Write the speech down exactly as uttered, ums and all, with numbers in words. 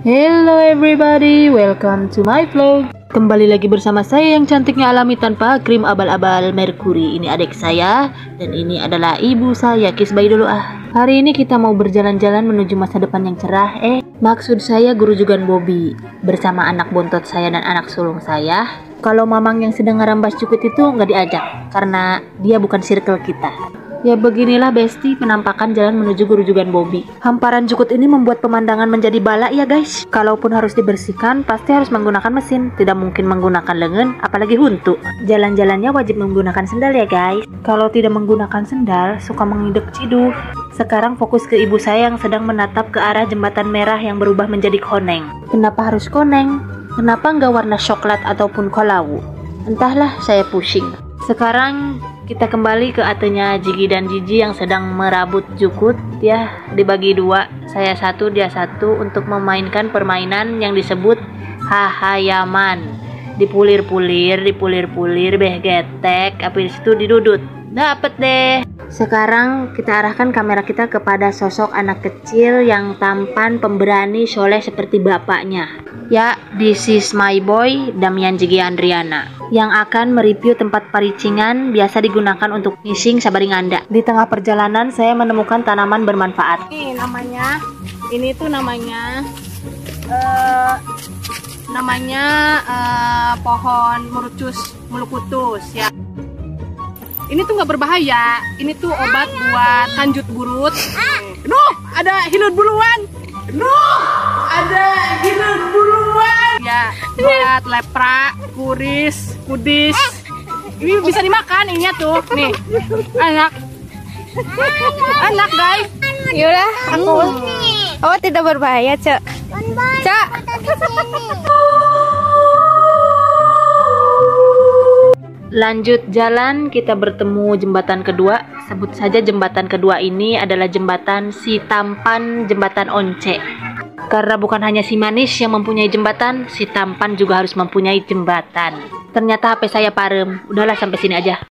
Hello everybody, welcome to my vlog. Kembali lagi bersama saya yang cantiknya alami tanpa krim abal-abal Merkuri. Ini adik saya dan ini adalah ibu saya. Kiss bye dulu ah. Hari ini kita mau berjalan-jalan menuju masa depan yang cerah. Eh, maksud saya guru jugan Bobby bersama anak bontot saya dan anak sulung saya. Kalau mamang yang sedang ngerambas cukut itu nggak diajak karena dia bukan circle kita. Ya beginilah besti penampakan jalan menuju guru jugan Bobby. Hamparan cukut ini membuat pemandangan menjadi balak ya guys. Kalaupun harus dibersihkan pasti harus menggunakan mesin. Tidak mungkin menggunakan lengan apalagi huntu. Jalan-jalannya wajib menggunakan sendal ya guys. Kalau tidak menggunakan sendal suka mengidek ciduh. Sekarang fokus ke ibu saya yang sedang menatap ke arah jembatan merah yang berubah menjadi koneng. Kenapa harus koneng? Kenapa nggak warna coklat ataupun kolawu? Entahlah, saya pusing. Sekarang kita kembali ke atenya Jigi dan Jiji yang sedang merabut jukut ya, dibagi dua, saya satu dia satu untuk memainkan permainan yang disebut hahayaman. Dipulir-pulir, dipulir-pulir, beh getek, habis itu didudut. Dapet deh. Sekarang kita arahkan kamera kita kepada sosok anak kecil yang tampan, pemberani, soleh seperti bapaknya. Ya, this is my boy, Damian Jigi Andriana, yang akan mereview tempat paricingan biasa digunakan untuk ngising sabaring anda. Di tengah perjalanan saya menemukan tanaman bermanfaat. Ini namanya, ini tuh namanya, uh, namanya uh, pohon murucus mulukutus ya. Ini tuh nggak berbahaya. Ini tuh obat buat kanjut burut. Nuh, ada hilut buluan. Nuh, ada hilut buluan. Ya, buat lepra, kuris, kudis. Ini bisa dimakan ininya tuh. Nih, enak. Enak guys. Yaudah, aku. Oh, tidak berbahaya, Cek. Cek. Lanjut jalan, kita bertemu jembatan kedua. Sebut saja jembatan kedua ini adalah jembatan si tampan, jembatan once. Karena bukan hanya si manis yang mempunyai jembatan, si tampan juga harus mempunyai jembatan. Ternyata H P saya parem. Udahlah sampai sini aja.